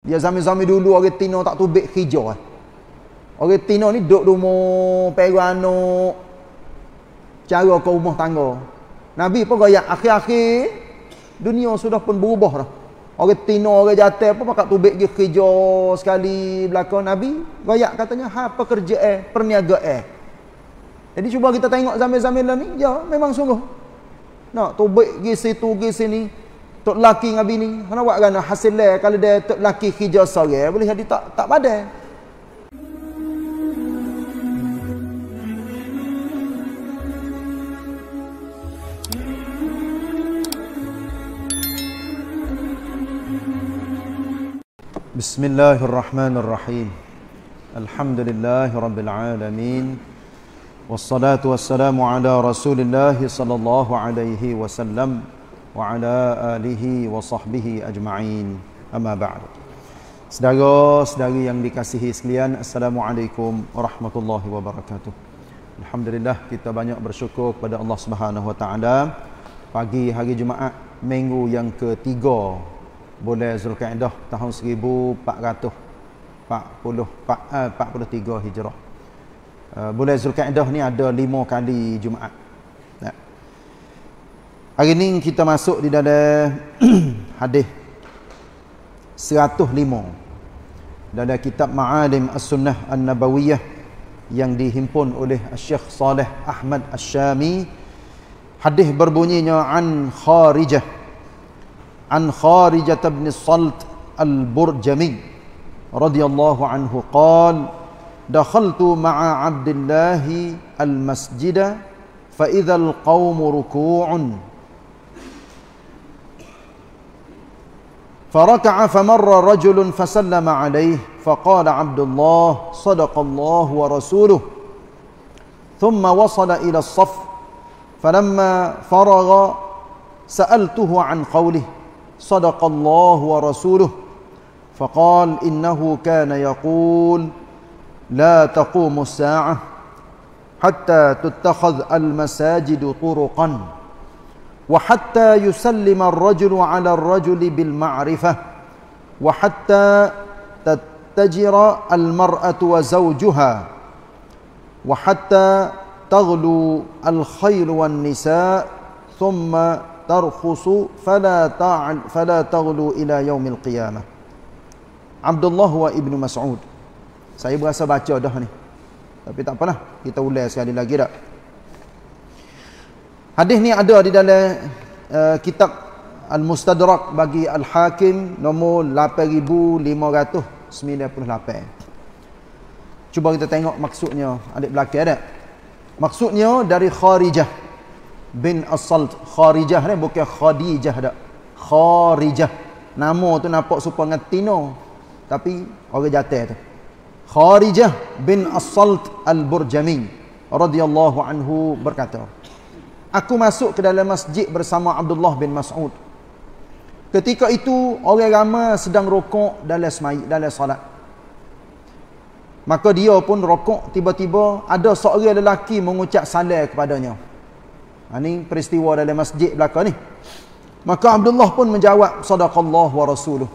Dia zaman-zaman dulu orang Tino tak tubik hijau. Orang Tino ni duduk rumah perano cara ke rumah tangga. Nabi pun gaya akhir-akhir dunia sudah pun berubah dah. Orang Tino orang jatuh pun pakat tubik dia hijau sekali belakang Nabi. Gaya katanya pekerja perniagaan. Jadi cuba kita tengok zaman-zaman lah ni, ya memang sungguh. Nak tubik pergi situ pergi sini. Tok laki dengan bini, mana buat kan hasil lah kalau dia tok laki hijau sore boleh jadi tak padan. Bismillahirrahmanirrahim. Alhamdulillahirabbil alamin. Wassalatu wassalamu ala Rasulillah sallallahu alaihi wasallam wa ala alihi wa sahbihi ajma'in. Amma ba'd. Saudara-saudari yang dikasihi sekalian, Assalamualaikum warahmatullahi wabarakatuh. Alhamdulillah, kita banyak bersyukur kepada Allah Subhanahu wa taala. Pagi hari Jumaat minggu yang ketiga bulan Zulkaidah tahun 1443 Hijrah. Bulan Zulkaidah ni ada 5 kali Jumaat. Hari ini kita masuk di dalam hadis 105 dalam kitab Ma'alim As-Sunnah An-Nabawiyah yang dihimpun oleh Syekh Saleh Ahmad Asy-Syami. Hadis berbunyinya an Kharijah bin Salt Al-Burjami radhiyallahu anhu qala dakhaltu ma'a Abdullah al-masjida fa idza al-qawmu ruku'un فركع فمر رجل فسلم عليه فقال عبد الله صدق الله ورسوله ثم وصل إلى الصف فلما فرغ سألته عن قوله صدق الله ورسوله فقال إنه كان يقول لا تقوم الساعة حتى تتخذ المساجد طرقا وحتى يسلم الرجل على الرجل بالمعرفة وحتى تتجر المرأة وزوجها وحتى تغلو الخيل والنساء ثم ترخص فلا تغلو إلى يوم القيامة. عبد الله وابن مسعود. Saya berasa baca dah ni, tapi tak apalah, kita ulang sekali lagi dah. Hadis ni ada di dalam kitab Al-Mustadrak bagi Al-Hakim nombor 8598. Cuba kita tengok maksudnya adik belakang ada. Maksudnya dari Kharijah bin As-Salt. Kharijah ni bukan Khadijah dak. Kharijah. Nama tu nampak serupa dengan Tino, tapi orang jatuh tu. Kharijah bin As-Salt Al-Burjami radhiyallahu anhu berkata, aku masuk ke dalam masjid bersama Abdullah bin Mas'ud. Ketika itu orang ramai sedang rokok dalam salat. Maka dia pun rokok, tiba-tiba ada seorang lelaki mengucap salam kepadanya. Ini peristiwa dalam masjid belakang ni. Maka Abdullah pun menjawab sadaqallahu wa rasuluh.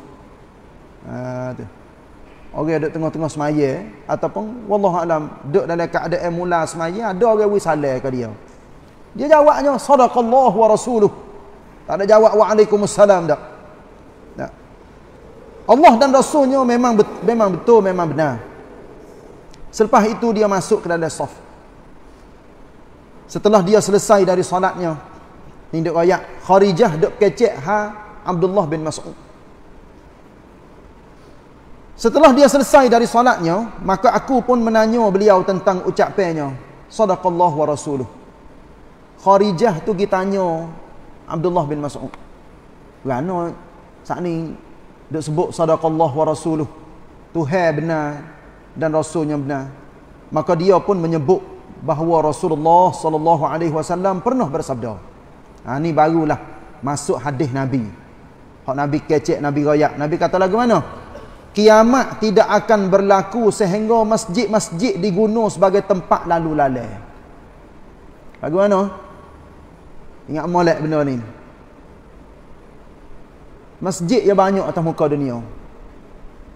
Orang duduk tengah-tengah semaya ataupun wallahu alam duduk dalam keadaan mula semaya, ada orang wi salam ke dia. Dia jawabnya sadaqallahu wa rasuluh. Tak ada jawab waalaikumsalam dak. Tak. Allah dan rasulnya memang betul, memang benar. Selepas itu dia masuk ke dalam saf. Setelah dia selesai dari solatnya, ni duk ayat Kharijah duk kecek Abdullah bin Mas'ud. Setelah dia selesai dari solatnya, maka aku pun menanya beliau tentang ucapannya sadaqallahu wa rasuluh. Kharijah tu kita tanya Abdullah bin Mas'ud, kerana saat ni duk sebut sadaqallah wa rasuluh, Tuhan benar dan rasulnya benar. Maka dia pun menyebut bahawa Rasulullah sallallahu alaihi wasallam pernah bersabda. Ni barulah masuk hadis Nabi. Hak Nabi kecek, Nabi royak. Nabi kata lagu mana? Kiamat tidak akan berlaku sehingga masjid-masjid digunakan sebagai tempat lalu lalai. Lagu mana? Ingat molek benda ni. Masjid yang banyak atas muka dunia.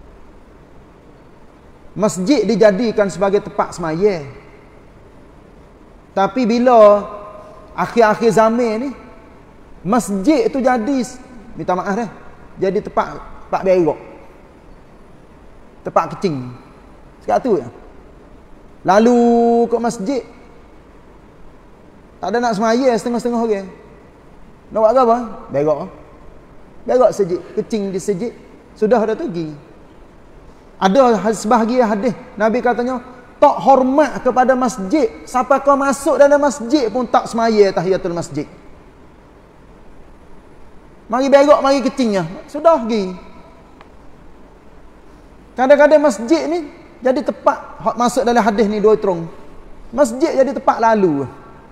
masjid dijadikan sebagai tempat semaya. Tapi bila akhir-akhir zaman ni, masjid tu jadi, minta maaf dah, jadi tempat berak, tempat kecing. Sekarang tu ya. Lalu ke masjid, tak ada nak semaya setengah-setengah orang. Nak buat apa? Berak sejid, kecing di sejid. Sudah dah tu pergi. Ada sebahagian hadis Nabi katanya, tak hormat kepada masjid sampai kau masuk dalam masjid pun tak semaya tahiyatul masjid. Mari berak, mari kecingnya, sudah pergi. Kadang-kadang masjid ni jadi tempat, masuk dalam hadis ni dua terung, masjid jadi tempat lalu.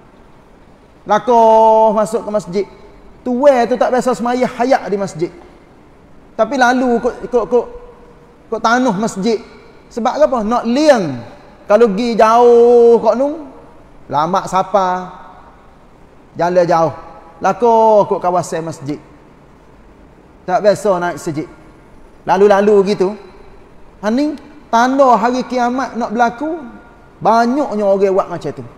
Lakoh masuk ke masjid, tuai tu tak biasa semaya hayak di masjid, tapi lalu kok tanah masjid. Sebab apa? Nak liang. Kalau pergi jauh kok nu, lama sapa, jalan jauh, lakoh kok kawasan masjid, tak biasa naik masjid, lalu-lalu gitu. Ni tanda hari kiamat nak berlaku, banyaknya orang buat macam tu.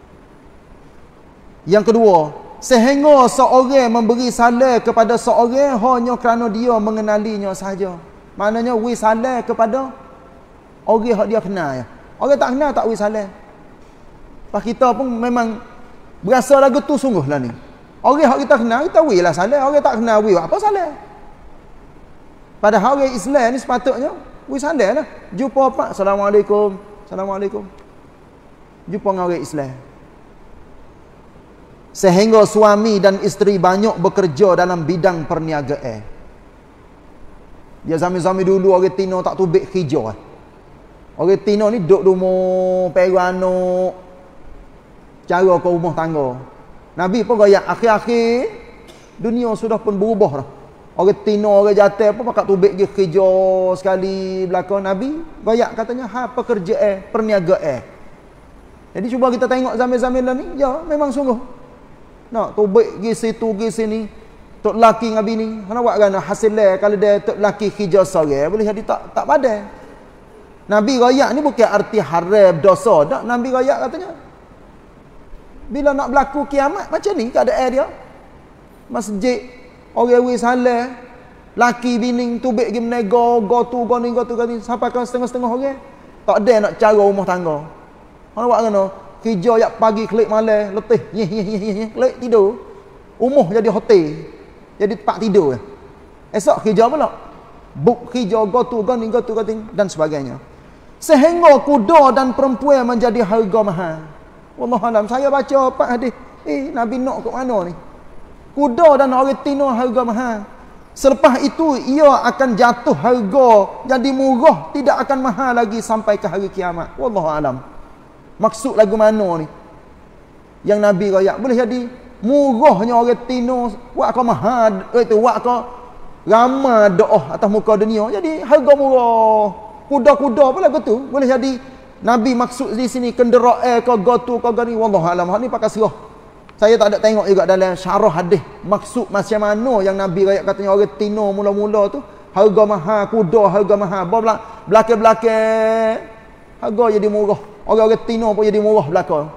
Yang kedua, sehingga seorang memberi salam kepada seorang hanya kerana dia mengenalinya sahaja. Maknanya wi salam kepada orang yang dia kenal ya. Orang tak kenal tak wi salam. Pas kita pun memang berasa lagu tu sungguhlah ni. Orang yang kita kenal kita wi lah salam, orang tak kenal wi apa salam. Padahal orang Islam ni sepatutnya wi salam lah. Jumpa pak, assalamualaikum, assalamualaikum. Jumpa dengan orang Islam. Sehingga suami dan isteri banyak bekerja dalam bidang perniagaan. Dia zaman-zaman dulu orang Tino tak tubik hijau. Orang Tino ni duduk rumah, pergi anak, cara ke rumah tangga. Nabi pun gaya akhir-akhir dunia sudah pun berubah dah. Orang Tino, orang Jatah pun pakat tubik je hijau sekali belakang. Nabi gaya katanya pekerjaan, perniagaan. Jadi cuba kita tengok zaman-zaman ni, ya memang sungguh. Nak tubik pergi situ, pergi sini. Tok laki dengan bini, mana buat kan hasilnya kalau dia tok laki hijau sore, boleh jadi tak padan. Nabi royak ni bukan arti haram dosa, tak. Nabi royak katanya, bila nak berlaku kiamat macam ni keadaan dia. Masjid, orang wi salah, laki bini tubik pergi menego, go tu, sampai ke setengah-setengah orang. Tak ada nak cara rumah tangga. Mana buat kan hijau yak pagi klik malam, letih, klik tidur. Umuh jadi hotel. Jadi tempat tidur. Esok hijau pula. Buk hijau, gotu, dan sebagainya. Sehingga kuda dan perempuan menjadi harga mahal. Wallahualam, saya baca pak hadis. Nabi nak ke mana ni? Kuda dan orang Tino harga mahal. Selepas itu, ia akan jatuh harga jadi murah. Tidak akan mahal lagi sampai ke hari kiamat. Wallahualam. Maksud lagu mana ni? Yang Nabi rakyat. Boleh jadi murahnya orang Tino, buat kau mahal, itu buat kau ramai doa atas muka dunia, jadi harga murah. Kuda-kuda pula gitu. Boleh jadi Nabi maksud di sini kenderaan kau gotu kau gani. Wallahualam, hak ni pakai serah. Saya tak ada tengok juga dalam syarah hadis maksud macam mana yang Nabi rakyat katanya orang Tino mula-mula tu harga mahal, kuda harga mahal. Belakang-belakang harga jadi murah. Orang-orang Tino pun jadi murah belakang.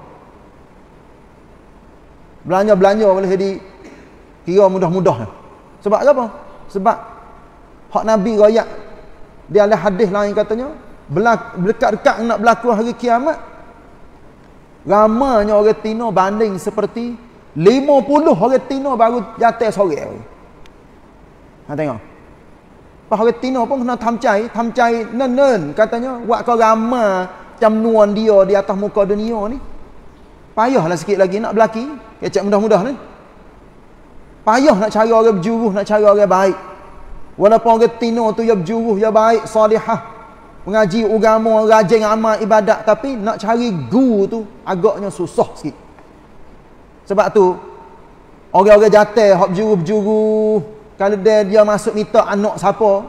Belanja-belanja boleh jadi kira mudah-mudah. Sebab apa? Sebab hak Nabi rakyat dia ada hadis lain katanya dekat-dekat nak berlaku hari kiamat, ramanya orang Tino banding seperti 50 orang Tino baru jatuh sore. Tengok. Pas orang Tino pun kena tamcai nen katanya buat kau ramai jumlah dia di atas muka dunia ni. Payahlah sikit lagi nak berlaki. Kecek mudah-mudah ni. Payah nak cari orang berjuruh, nak cari orang baik. Walaupun orang Tino tu ya berjuruh, ya baik, salihah, mengaji agama, rajin amal ibadat, tapi nak cari guru tu agaknya susah sikit. Sebab tu orang-orang jatuh hak berjuruh, kalau dia masuk minta anak siapa,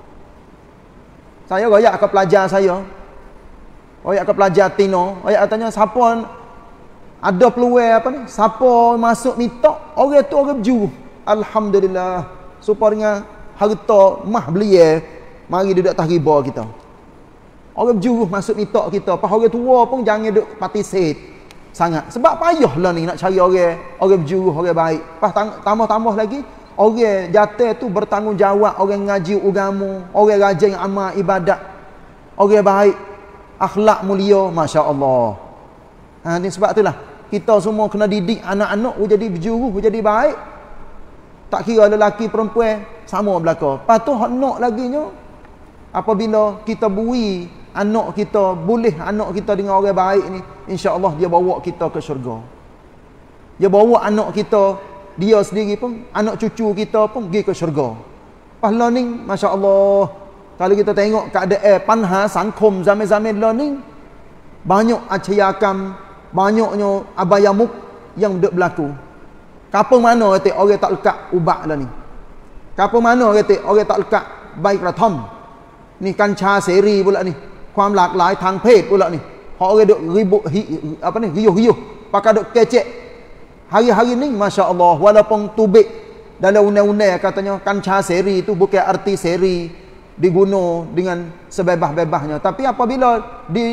saya royak ke pelajar saya, royak ke pelajar Tino, royak katanya siapa ada peluang apa ni, siapa masuk minta, orang tu orang berjuruh. Alhamdulillah, supaya dengan harta mah belia, mari duduk atas riba kita. Orang berjuruh masuk mitok kita. Pas orang tua pun jangan duk participate sangat. Sebab payahlah ni nak cari orang berjuruh, orang baik. Pas tambah-tambah lagi, orang jatuh tu bertanggungjawab, orang ngaji agama, orang rajin amal ibadat, orang baik, akhlak mulia, masya-Allah. Ni sebab itulah kita semua kena didik anak-anak jadi berjuruh, jadi baik. Tak kira lelaki perempuan sama belaka. Lepas tu hak nak laginya apabila kita bui anak kita, boleh anak kita dengan orang baik ni, insya-Allah dia bawa kita ke syurga. Dia bawa anak kita, dia sendiri pun, anak cucu kita pun pergi ke syurga. Pahala ni masya-Allah. Kalau kita tengok keadaan panha sangkum zaman-zaman ni, banyak acayakan, banyaknya abayamuk yang duk berlaku. Kampung mana kata orang tak lekat ubat lah ni. Kampung mana kata orang tak lekat baik rathom. Ni kancah seri pula ni. ความหลากหลายทางเพศ pula ni. Hak orang duk ribut riuh-riuh pakai duk kecek. Hari-hari ni masya-Allah walaupun tubik dalam undang-undang katanya kancah seri tu bukan arti seri diguna dengan sebebas-bebasnya. Tapi apabila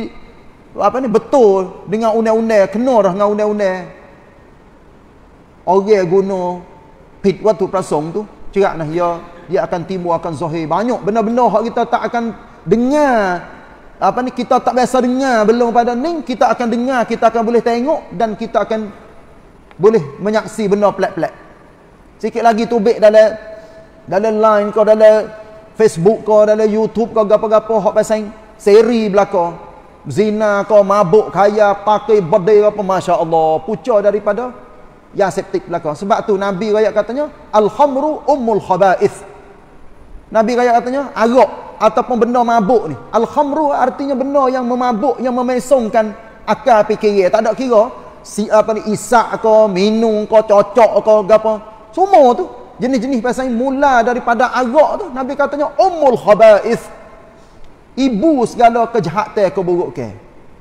betul dengan undang-undang, kena dah dengan undang-undang, orang guna pit waktu prasong tu cerak nah dia akan timbul, akan zahir banyak benda-benda hak kita tak akan dengar, kita tak biasa dengar belum pada ni, kita akan dengar, kita akan boleh tengok dan kita akan boleh menyaksi benda pelik-pelik. Sikit lagi tubik dalam line kau, dalam Facebook kau, dalam YouTube kau, gapo-gapo hak pasal seri belaka, zina kau, mabuk kaya, pakai berdai apa, masya-Allah, pucah daripada ya septik belaka. Sebab tu Nabi raya katanya al-khamru ummul khaba'ith. Nabi raya katanya arak ataupun benda mabuk ni, al-khamru artinya benda yang memabuk, yang memesongkan akal fikiran. Tak ada kira isak ke, minum ke, cocok ke, gapo, semua tu jenis-jenis pasal mula daripada arak tu. Nabi katanya ummul khaba'ith, ibu segala kejahatan, keburukan.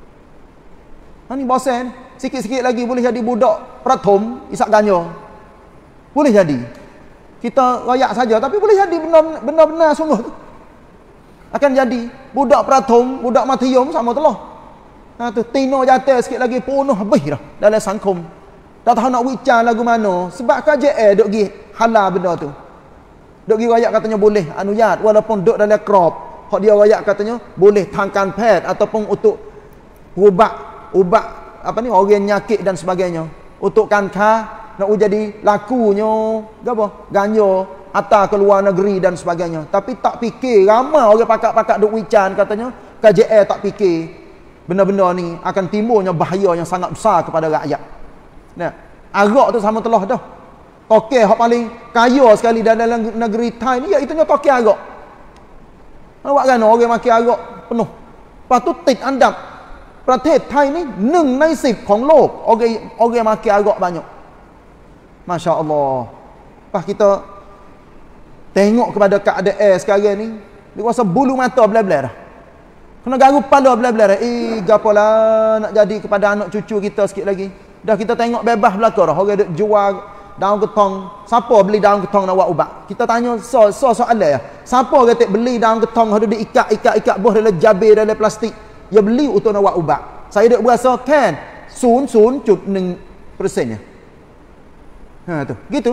Ni bosan. Sikit-sikit lagi boleh jadi budak prathom isak ganja. Boleh jadi. Kita rayak saja tapi boleh jadi benar-benar sungguh tu. Akan jadi budak prathom, budak matiyum sama telah. Tu tino jatuh sikit lagi penuh habis dah dalam sangkum. Tak tahu nak bincang lagu mana sebab KJL duk gi halal benda tu. Duk gi rayak katanya boleh anuyat walaupun duk dalam crop. Hak dia rayak katanya boleh tangkan pad ataupun untuk ubat orang nyakit dan sebagainya. Untuk kanka nak jadi lakunya gapo? Ganja atau ke luar negeri dan sebagainya. Tapi tak fikir, ramai orang pakak-pakak duk wican katanya KJL tak fikir benda-benda ni akan timbulnya bahaya yang sangat besar kepada rakyat. Nah, arak tu sama telah dah. Tokeh hak paling kaya sekali dalam negeri Thai ni iaitu tokeh arak. Awak kan orang makan arak penuh. Lepas tu tit andap ประเทศไทยนี่1 ใน 10ของโลก orang makan arak banyak. Masya-Allah. Pas kita tengok kepada keadaan sekarang ni, dia rasa bulu mata belah-belah dah. Kena garuk kepala belah-belah dah. Gapalah nak jadi kepada anak cucu kita sikit lagi. Dah kita tengok bebas belaka dah. Orang duk jual daun ketong. Siapa beli daun ketong nak buat ubat? Kita tanya soalan ya. Siapa kata beli daun ketong ada diikat buah dalam jabir, dalam plastik? Ya beli untuk nak buat ubat. Saya duk berasa kan 0.1% nya. Tu. Gitu.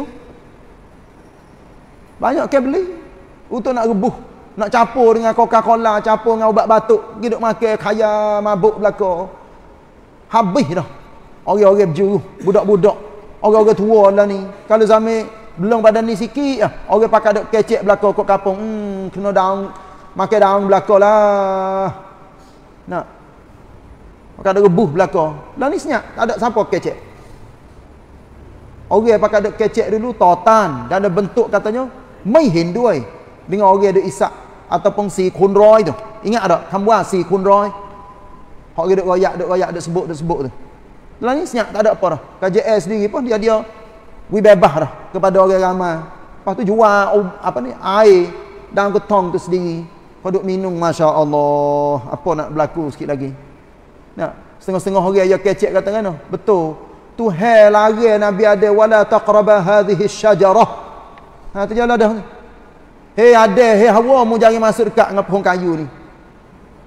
Banyak kan beli untuk nak rebuh, nak campur dengan Coca-Cola, campur dengan ubat batuk, pergi duk makan kaya mabuk belaka. Habis dah. Orang-orang berjuruh, budak-budak, orang-orang tua lah ni. Kalau zaman belum badan ni sikit orang pakai duk kecek belaka kat kampung. Kena daun, makan daun belaka lah. Nak pakai ada rebuh belaka. Lah ni senyap, tak ada siapa kecek. Orang pakai ada kecek dulu totan dan ada bentuk katanya mai hindui dengan orang ada isak ataupun si kunroi tu. Ingat tak? Kambuan si kunroi. Hak dia duk royak duk sebut tu. Lah ni senyap, tak ada apa dah. KJL sendiri pun dia bebas dah kepada orang ramai. Lepas tu jual air dalam ketong tu sendiri. Kau duk minum, masya-Allah. Apa nak berlaku sikit lagi? Nah, setengah-setengah orang yang kecek kata kan, betul. Tu hai lari Nabi ada wala taqraba hadhihi syajarah. Tu jalan dah. Hei ada, hei Hawa mu jangan masuk dekat dengan pohon kayu ni.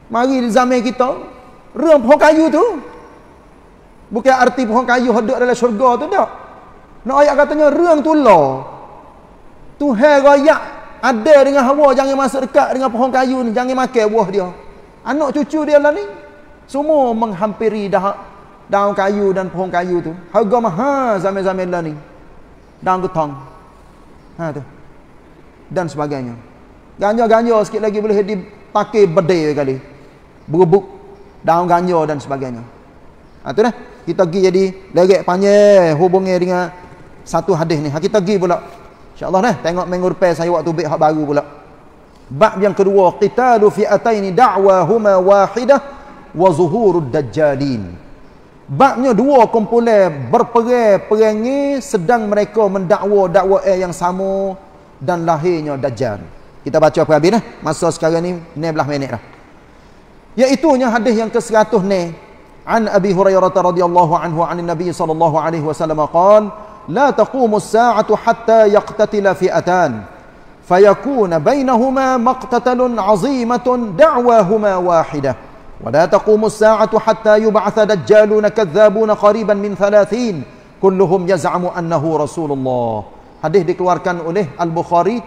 Mari di zaman kita, reang pohon kayu tu. Bukan arti pohon kayu hidup dalam syurga tu tak. Nak ayat katanya reang tu lah. Tuhan rakyat ada dengan Hawa, jangan masuk dekat dengan pohon kayu ni, jangan makan buah dia. Anak cucu dia lah ni semua menghampiri daun kayu dan pohon kayu tu. Harga mahal zaman-zaman lah ni. Daun getong. Tu. Dan sebagainya. Ganja-ganja sikit lagi boleh dipakai bedai kali. Berebuk daun ganja dan sebagainya. Tu dah. Kita pergi jadi lerek panjang hubungi dengan satu hadis ni. Kita pergi pula. InsyaAllah dah. Tengok minggu depan saya waktu baik hak baru pula. Bab yang kedua, qitalu fi'ataini da'wahuma wahidah wa zuhurud dajjalin. Babnya dua kumpulan berperang-perangi sedang mereka mendakwa dakwaan yang sama dan lahirnya dajjal. Kita baca apa habis dah. Masa sekarang ni 16 minit dah. Iaitunya hadis yang ke-100 ni. An Abi Hurairah radhiyallahu anhu 'an Nabi sallallahu alaihi wasallam qala la taqumu as-sa'atu hatta yaqtatila fi'atan fayakuna bainahuma maqtatalun 'azimatun da'wahuma wahidah wa la taqumu as-sa'atu hatta yub'atha dajjalun kadzzabun qariban min 30 kulluhum yaz'amu annahu Rasulullah. Hadis dikeluarkan oleh Al-Bukhari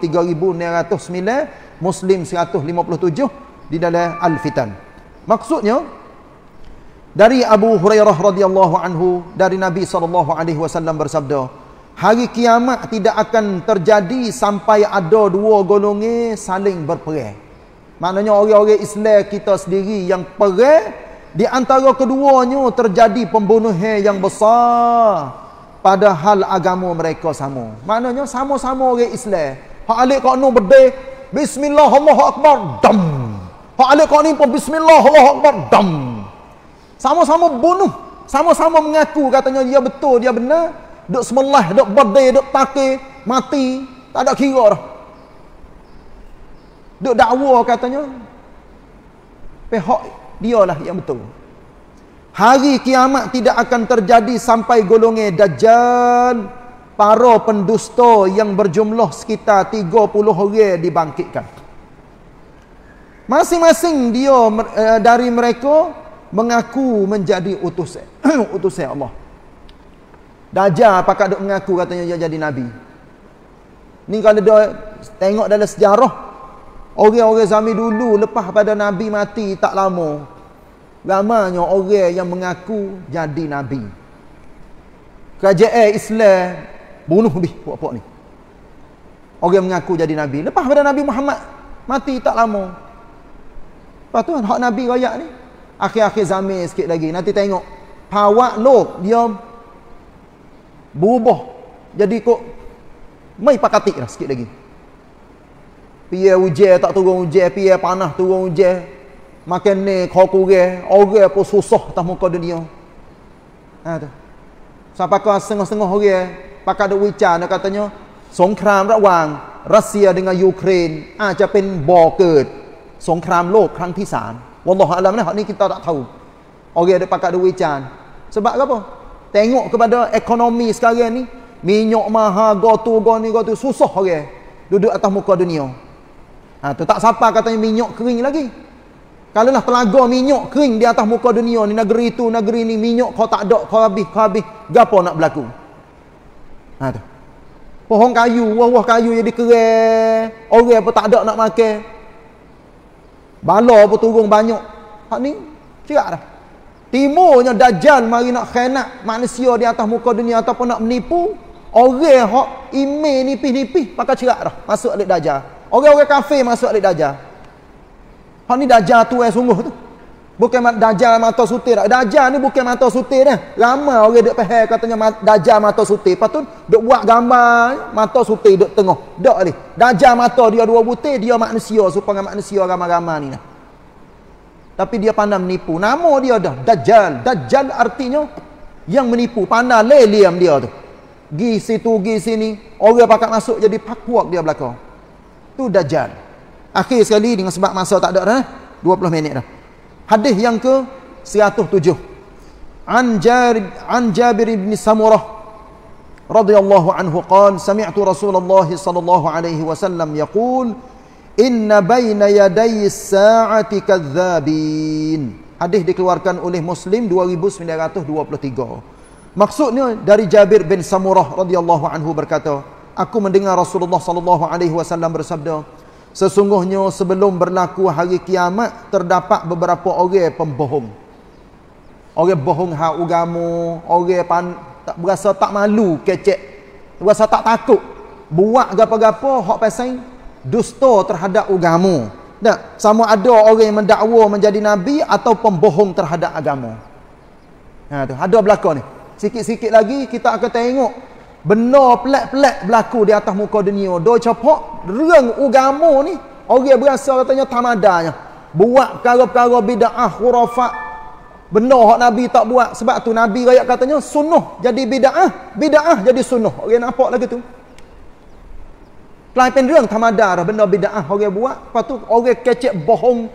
3909, Muslim 157 di dalam Al-Fitan. Maksudnya dari Abu Hurairah radhiyallahu anhu dari Nabi SAW bersabda, hari kiamat tidak akan terjadi sampai ada dua golongan saling berperang. Maknanya orang-orang Islam kita sendiri yang perang, di antara keduanya terjadi pembunuhan yang besar padahal agama mereka sama. Maknanya sama-sama orang Islam. Hak alik kau nu berdeh bismillah Allahu akbar dam. Hak alik kau ni pun bismillah Allahu akbar dam. Sama-sama bunuh, sama-sama mengaku katanya dia betul, dia benar, duk semelah, duk berdeh, duk pakai, mati, tak ada kira dah. Duk dakwa katanya pihak dialah yang betul. Hari kiamat tidak akan terjadi sampai golongan dajjal, para pendusta yang berjumlah sekitar 30 orang dibangkitkan. Masing-masing dia dari mereka mengaku menjadi utusan utusan Allah. Dajjal pakak duk mengaku katanya dia jadi nabi. Ni kalau dia tengok dalam sejarah orang-orang zaman dulu lepas pada nabi mati tak lama, ramanya orang yang mengaku jadi nabi. Kerajaan Islam bunuh habis puak-puak ni. Orang mengaku jadi nabi lepas pada Nabi Muhammad mati tak lama. Lepas tu hak nabi royak ni akhir-akhir zaman sikit lagi nanti tengok pawak lok dia berubah jadi kok mai pakatik dah sikit lagi. Piye hujan tak turun hujan, piye panas turun hujan, makan ni kau kurang, orang pun susah atas muka dunia. Tu sampai kau setengah-setengah orang pakai duk wicar dia katanya songkramระหว่าง Rusia dengan Ukraine อาจจะเป็นบ่อเกิดสงครามโลกครั้งที่3. Wallahu a'lam lah, ni kita tak tahu. Orang ada pakat duit can. Sebab apa? Tengok kepada ekonomi sekarang ni, minyak mahal, gotu susah orang duduk atas muka dunia. Tu tak siapa katanya minyak kering lagi. Kalau lah telaga minyak kering di atas muka dunia ni, negeri tu, negeri ni minyak kau tak ada, kau habis, gapo nak berlaku? Tu. Pohon kayu, buah-buah kayu jadi kering, orang pun tak ada nak makan. Bala pun turun banyak. Hak ni cerak dah. Timurnya dajjal mari nak khianat manusia di atas muka dunia ataupun nak menipu. Orang hak iman nipis-nipis pakai cerak dah masuk alik dajjal. Orang-orang kafir masuk alik dajjal. Hak ni dajjal tu sungguh tu. Bukan dajjal mata sutir. Dajjal ni bukan mata sutir dah. Ramai orang duk faham katanya dajjal mata sutir. Lepas tu duk buat gambar mata sutir duk tengah. Dak ni. Dajjal mata dia dua butir, dia manusia supaya manusia ramai-ramai ni lah. Tapi dia pandai menipu. Nama dia dah Dajjal. Dajjal artinya yang menipu. Pandai leliam dia tu. Gi situ, gi sini. Orang pakat masuk jadi pakuak dia belakang. Tu Dajjal. Akhir sekali dengan sebab masa tak ada dah. 20 minit dah. Hadis yang ke 107. An Jabir bin Samurah radhiyallahu anhu qala sami'tu Rasulullah sallallahu alaihi wasallam yaqul inna baina yaday as-sa'ati kadzabin. Hadis dikeluarkan oleh Muslim 2923. Maksudnya dari Jabir bin Samurah radhiyallahu anhu berkata, aku mendengar Rasulullah sallallahu alaihi wasallam bersabda, sesungguhnya sebelum berlaku hari kiamat terdapat beberapa orang pembohong. Orang bohong hak agama, orang tak berasa tak malu, kecek, berasa tak takut, buat gapo-gapo hak pasal dusta terhadap agama. Tak, sama ada orang yang mendakwa menjadi nabi atau pembohong terhadap agama. Ha tu, ada berlaku ni. Sikit-sikit lagi kita akan tengok benda pelik-pelik berlaku di atas muka dunia. Doi capak reng agama ni, orang berasa katanya tamadanya. Buat perkara-perkara bid'ah, khurafat, benda hak nabi tak buat. Sebab tu nabi rakyat katanya sunnah jadi bid'ah, bid'ah jadi sunnah. Orang nampak lagi tu. Kelai penderang tamada dah benda bid'ah orang buat, lepas tu orang kecek bohong.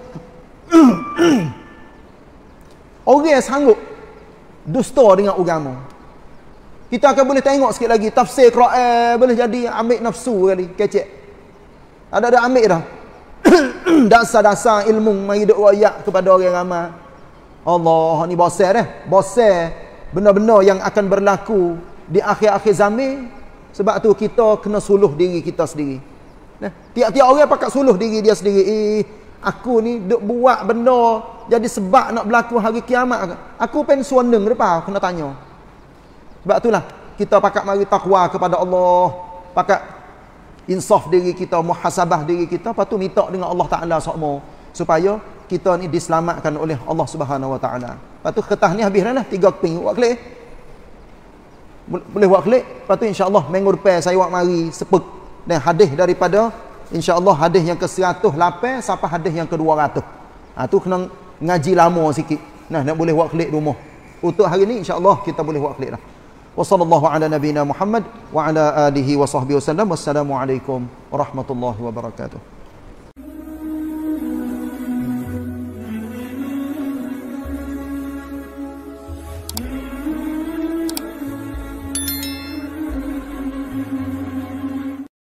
Orang sanggup dusta dengan agama. Kita akan boleh tengok sikit lagi tafsir Quran boleh jadi ambil nafsu kali, kecek. Ada ambil dah. Dasar-dasar ilmu mari duk royak kepada orang ramai. Allah ni bosan dah. Bosan benda-benda yang akan berlaku di akhir-akhir zaman. Sebab tu kita kena suluh diri kita sendiri. Nah, tiap-tiap orang pakat suluh diri dia sendiri. Aku ni duk buat benda jadi sebab nak berlaku hari kiamat. Aku pen suaneng depa kena tanya. Sebab itulah kita pakat mari takwa kepada Allah, pakat insaf diri kita, muhasabah diri kita, lepas tu minta dengan Allah Taala sokmo supaya kita ni diselamatkan oleh Allah Subhanahu Wa Taala. Lepas tu kertas ni habis dah 3 keping buat klik. Boleh buat klik. Lepas tu insya-Allah minggu depan saya buat mari sepek dan hadis daripada insya-Allah hadis yang ke-108 sampai hadis yang ke-200. Ha tu kena ngaji lama sikit. Nah, nak boleh buat klik rumah. Untuk hari ni insya-Allah kita boleh buat klik dah. Wassallallahu ala nabiyina Muhammad wa ala alihi wa sahbihi wasallam. Wassalamualaikum warahmatullahi wabarakatuh.